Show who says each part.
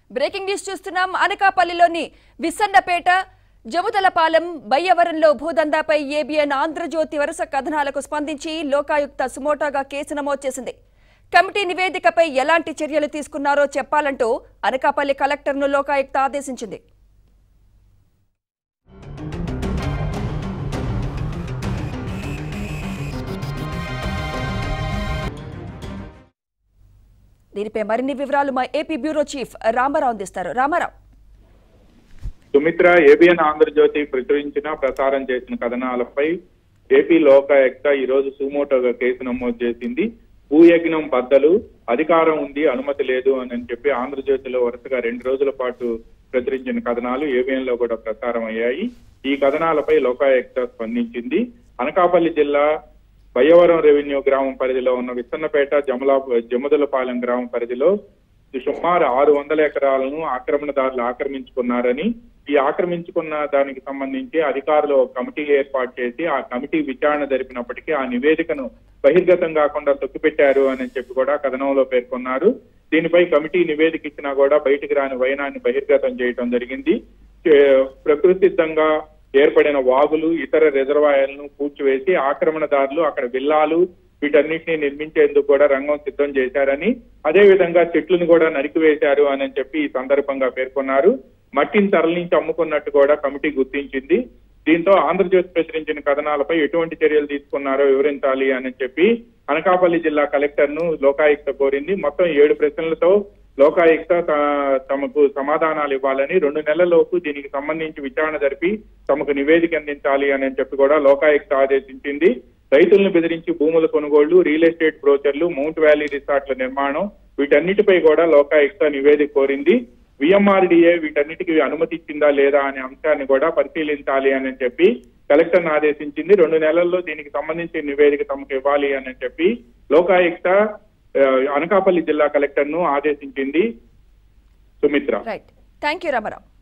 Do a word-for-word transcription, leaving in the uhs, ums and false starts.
Speaker 1: Breaking news చూస్తున్నాం. అనకాపల్లిలోని విసన్నపేట, జముదలపాలెం, బయ్యవరంలో భూదందాపై ఏబిఎన్ ఆంధ్రజ్యోతి వరుస కథనాలకు స్పందించి లోకాయుక్త సుమోటోగా కేసు నమోదు చేసింది. కమిటీ నివేదికపై ఎలాంటి చర్యలు తీసుకున్నారో చెప్పాలంటూ అనకాపల్లి కలెక్టర్ను లోకాయుక్త ఆదేశించింది. దీనిపై మరిన్ని వివరాలు మా ఏపీ బ్యూరో చీఫ్ రామారావు అందిస్తారు. రామారావు.
Speaker 2: సుమిత్ర, ఏబిఎన్ ఆంధ్రజ్యోతి ప్రచురించిన ప్రసారం చేసిన కథనాలపై ఏపీ లోకాయుక్త ఈ రోజు సుమోటోగా కేసు నమోదు చేసింది. భూయజ్ఞం బద్దలు, అధికారం ఉంది, అనుమతి లేదు అని చెప్పి ఆంధ్రజ్యోతిలో వరుసగా రెండు రోజుల పాటు ప్రచురించిన కథనాలు ఏబిఎన్ లో కూడా ప్రసారం అయ్యాయి. ఈ కథనాలపై లోకాయుక్త స్పందించింది. అనకాపల్లి జిల్లా బయ్యవరం రెవెన్యూ గ్రామం పరిధిలో ఉన్న విసన్నపేట, జమలా జముదలపాలెం గ్రామం పరిధిలో సుమారు ఆరు వందల ఎకరాలను ఆక్రమణదారులు ఆక్రమించుకున్నారని, ఈ ఆక్రమించుకున్న దానికి సంబంధించి అధికారులు కమిటీ ఏర్పాటు చేసి ఆ కమిటీ విచారణ జరిపినప్పటికీ ఆ నివేదికను బహిర్గతం కాకుండా తొక్కిపెట్టారు అని చెప్పి కూడా కథనంలో పేర్కొన్నారు. దీనిపై కమిటీ నివేదిక ఇచ్చినా కూడా బయటికి రాని వైనాన్ని బహిర్గతం చేయడం జరిగింది. ప్రకృతి సిద్ధంగా ఏర్పడిన వాగులు, ఇతర రిజర్వాయర్లను పూడ్చివేసి ఆక్రమణదారులు అక్కడ విల్లాలు వీటన్నిటిని నిర్మించేందుకు కూడా రంగం సిద్ధం చేశారని, అదే విధంగా చెట్లను కూడా నరికివేశారు అని చెప్పి ఈ సందర్భంగా పేర్కొన్నారు. మట్టిని తరలించి అమ్ముకున్నట్టు కూడా కమిటీ గుర్తించింది. దీంతో ఆంధ్రజ్యోతి ప్రచురించిన కథనాలపై ఎటువంటి చర్యలు తీసుకున్నారో వివరించాలి అని చెప్పి అనకాపల్లి జిల్లా కలెక్టర్ ను లోకాయుక్త కోరింది. మొత్తం ఏడు ప్రశ్నలతో లోకాయుక్త తమకు సమాధానాలు ఇవ్వాలని, రెండు నెలలలోపు దీనికి సంబంధించి విచారణ జరిపి తమకు నివేదిక అందించాలి అని చెప్పి కూడా లోకాయుక్త ఆదేశించింది. రైతులను బెదిరించి భూముల కొనుగోళ్లు, రియల్ ఎస్టేట్ బ్రోచర్లు, మౌంట్ వ్యాలీ రిసార్ట్ల నిర్మాణం వీటన్నిటిపై కూడా లోకాయుక్త నివేదిక కోరింది. విఎంఆర్డీఏ వీటన్నిటికీ అనుమతి ఇచ్చిందా లేదా అనే అంశాన్ని కూడా పరిశీలించాలి అని చెప్పి కలెక్టర్ను ఆదేశించింది. రెండు నెలల్లో దీనికి సంబంధించిన నివేదిక తమకు ఇవ్వాలి అని చెప్పి లోకాయుక్త అనకాపల్లి జిల్లా కలెక్టర్ ను ఆదేశించింది. Sumitra.
Speaker 1: Right. Thank you Ramarao.